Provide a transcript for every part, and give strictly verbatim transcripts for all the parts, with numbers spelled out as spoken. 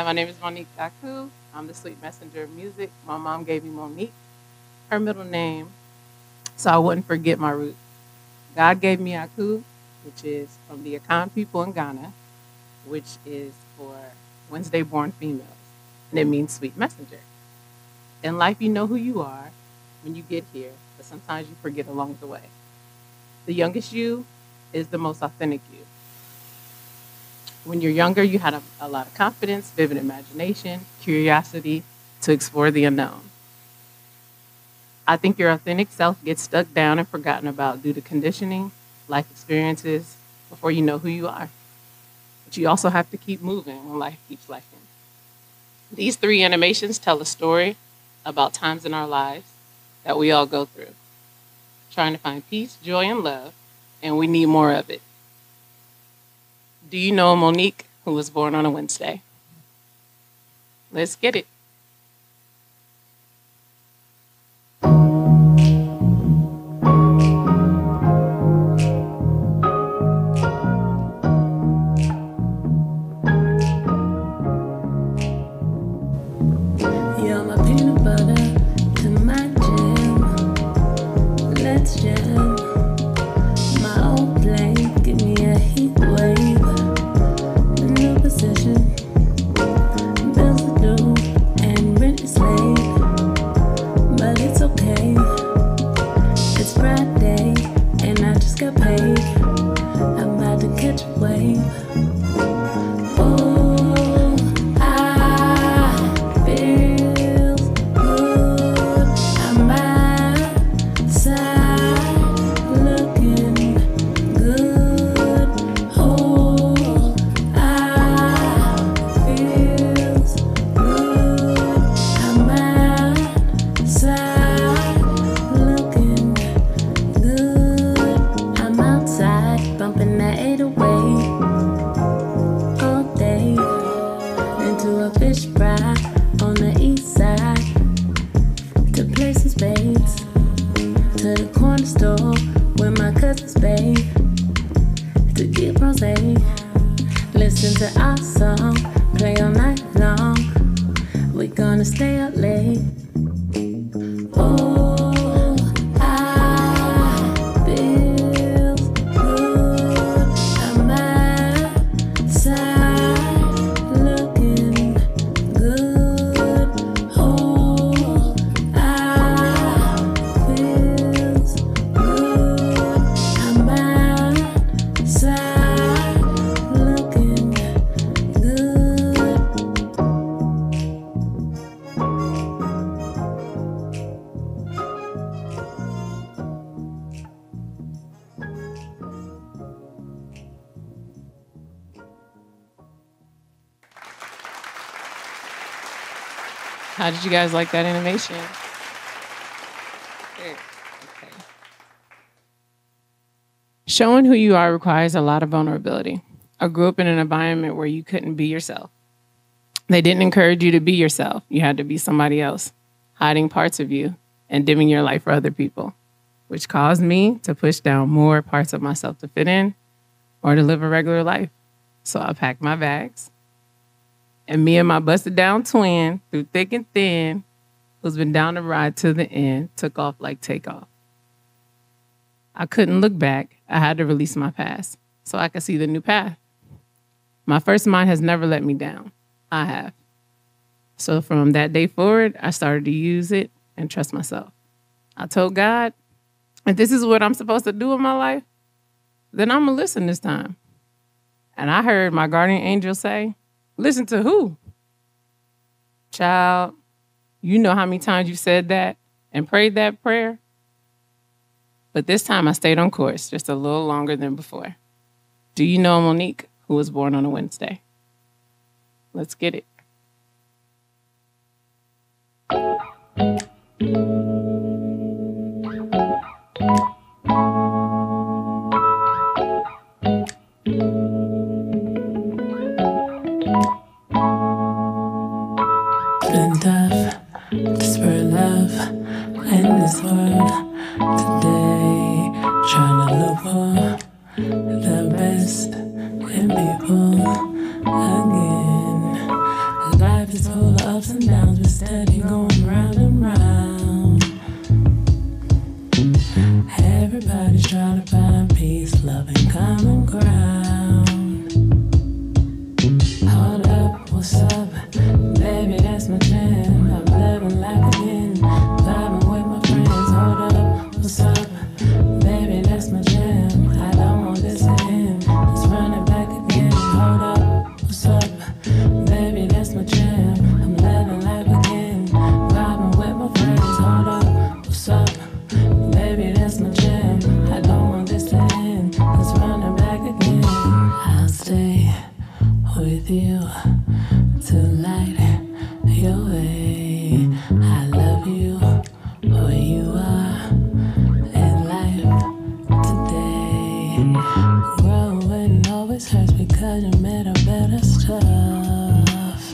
my name is Monique Daku. I'm the sweet messenger of music. My mom gave me Monique, her middle name, so I wouldn't forget my roots. God gave me Aku, which is from the Akan people in Ghana, which is for Wednesday born females, and it means sweet messenger. In life, you know who you are when you get here, but sometimes you forget along the way. The youngest you is the most authentic you. When you're younger, you had a, a lot of confidence, vivid imagination, curiosity to explore the unknown. I think your authentic self gets stuck down and forgotten about due to conditioning, life experiences, before you know who you are. But you also have to keep moving when life keeps life in. These three animations tell a story about times in our lives that we all go through, trying to find peace, joy, and love, and we need more of it. Do you know Monique, who was born on a Wednesday? Let's get it. You're my peanut butter to my jam. Let's jam. My old plane, give me a heat wave. A new position. Bills to do and rent is late. But it's okay. It's Friday and I just got paid. I'm about to catch a wave. Oh, I feel good. I'm outside looking good. Oh, I feel good. I'm outside looking good. I'm outside bumping that eight oh eight all day into a fish fry on the east side to places babes to the corner store where my cousins babe to get rosé. Listen to our song, play all night long. We gonna stay up late. Oh, I feel good. I'm outside looking good. Oh, I feel good. I'm outside looking good. How did you guys like that animation? Good. Okay. Showing who you are requires a lot of vulnerability. I grew up in an environment where you couldn't be yourself. They didn't encourage you to be yourself. You had to be somebody else, hiding parts of you and dimming your light for other people, which caused me to push down more parts of myself to fit in or to live a regular life. So I packed my bags. And me and my busted down twin, through thick and thin, who's been down the ride to the end, took off like takeoff. I couldn't look back. I had to release my past so I could see the new path. My first mind has never let me down. I have. So from that day forward, I started to use it and trust myself. I told God, if this is what I'm supposed to do in my life, then I'm going to listen this time. And I heard my guardian angel say, listen to who? Child, you know how many times you said that and prayed that prayer? But this time I stayed on course just a little longer than before. Do you know Monique, who was born on a Wednesday? Let's get it. Been tough to spread love in this world today. Trying to look for the best in people again. life is full of ups and downs, but steady going round and round. Everybody's trying to find peace, love, and common ground. Hold up, what's up? Baby, that's my jam. I'm living life again, vibing with my friends. Hold up, what's up? Baby, that's my jam. I don't want this to end. Let's run it back again. Hold up, what's up? Baby, that's my jam. I'm living life again, vibing with my friends. Hold up, what's up? Baby, that's my jam. I don't want this to end. Let's run it back again. I'll stay with you to light your way. I love you where you are in life today. Growing always hurts because you made a better stuff.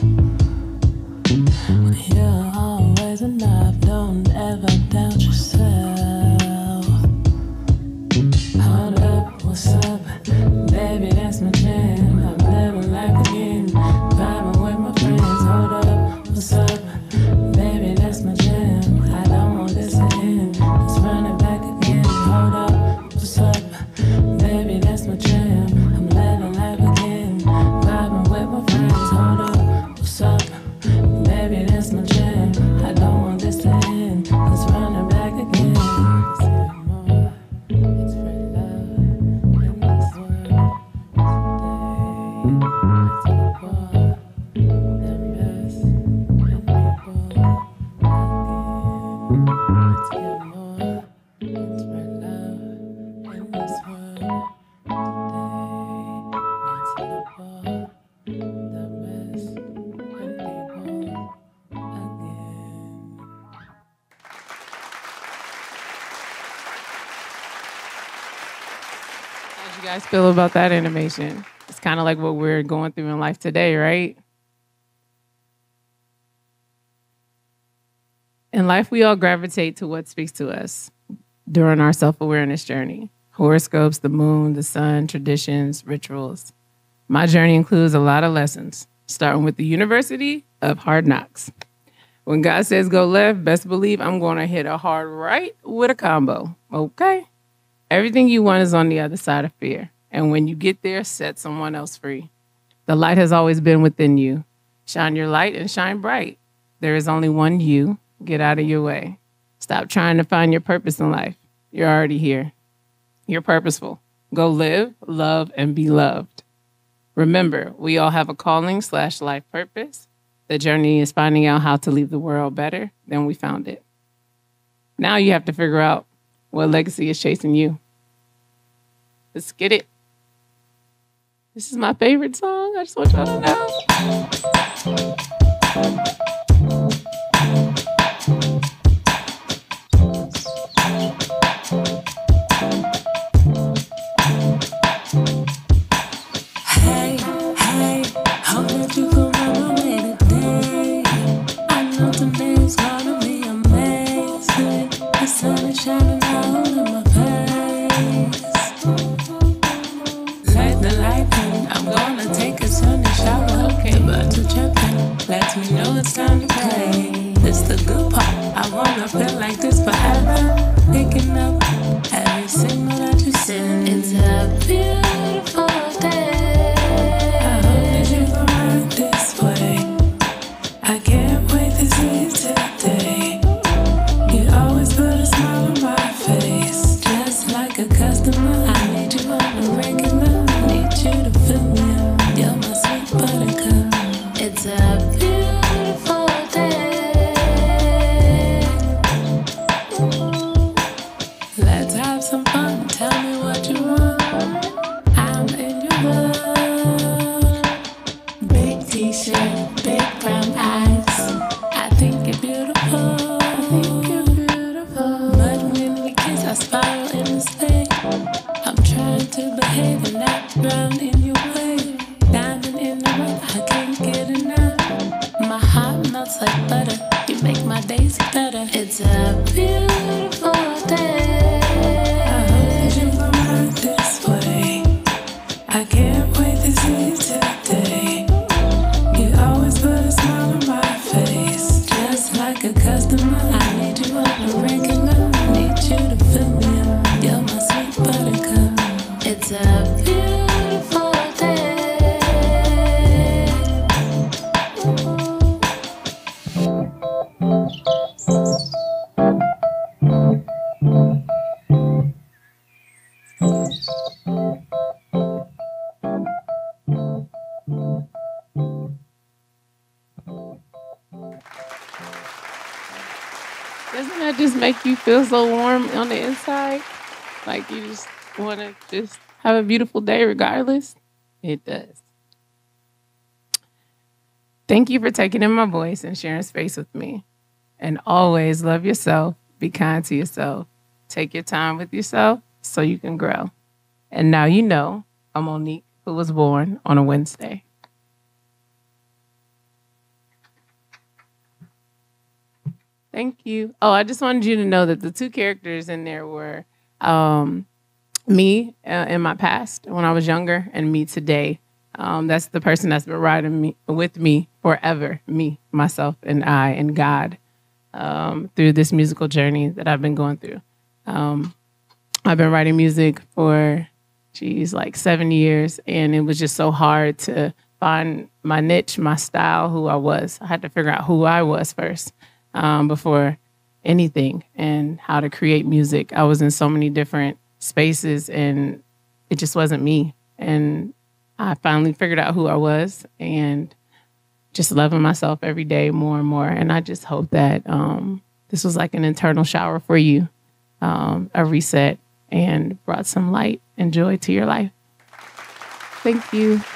You're always enough, don't ever doubt yourself. Hold up, what's up? Baby, that's my jam. I'm living life again, vibing with my friends. Hold up, what's up? Baby, that's my jam. I don't want this to end. Let's run it back again. Hold up, what's up? Baby, that's my jam. I'm living life again, vibing with my friends. Hold up, what's up? Baby, that's my jam. I don't want this to end. Let's run it back again. It's free love in this world today. It's for the best in people again. Let's get more. It's free love in this world today. Let's look for the best in people again. How'd you guys feel about that animation? It's kind of like what we're going through in life today, right? In life, we all gravitate to what speaks to us during our self-awareness journey. Horoscopes, the moon, the sun, traditions, rituals. My journey includes a lot of lessons, starting with the University of Hard Knocks. When God says go left, best believe I'm going to hit a hard right with a combo, okay? Everything you want is on the other side of fear. And when you get there, set someone else free. The light has always been within you. Shine your light and shine bright. There is only one you. Get out of your way. Stop trying to find your purpose in life. You're already here. You're purposeful. Go live, love, and be loved. Remember, we all have a calling slash life purpose. The journey is finding out how to leave the world better than we found it. Now you have to figure out what legacy is chasing you. Let's get it. This is my favorite song. I just want y'all to know. Hey, hey, hope that you can run away today. I know today's gonna be amazing. The sun is shining out in my face. Light the light in. I'm gonna take a sunny shower. Okay, the birds are chirping. Let me know it's time to play. This the good part. I wanna feel like this forever. Picking up every signal that you send. It's a beautiful day. I hope that you can ride this way. I can't wait to see you today. You always put a smile on my face, just like a customer. I need you on the regular. Need you to feel me. You're my sweet buttercup. It's a beautiful day. Let's have some fun. Tell me what you want. I'm in your world. Big t-shirt, big brown eyes. I think you're beautiful. I think you're beautiful. But when we kiss, I spiral in mistake. I'm trying to behave and not drown in your way. Diamond in the rough, I can't get enough. My heart melts like butter. You make my days better. It's a beautiful day. I hope that you can ride this way. I can't wait to see you today. You always put a smile on my Doesn't that just make you feel so warm on the inside? Like you just want to just have a beautiful day regardless? It does. Thank you for taking in my voice and sharing space with me. And always love yourself, be kind to yourself, take your time with yourself so you can grow. And now you know I'm Monique, who was born on a Wednesday. Thank you. Oh, I just wanted you to know that the two characters in there were um, me uh, in my past when I was younger and me today. Um, that's the person that's been riding me with me forever, me, myself, and I, and God, um, through this musical journey that I've been going through. Um, I've been writing music for, geez, like seven years, and it was just so hard to find my niche, my style, who I was. I had to figure out who I was first um, before anything and how to create music. I was in so many different spaces, and it just wasn't me. And I finally figured out who I was and just loving myself every day more and more. And I just hope that um, this was like an internal shower for you, um, a reset, and brought some light and joy to your life. Thank you.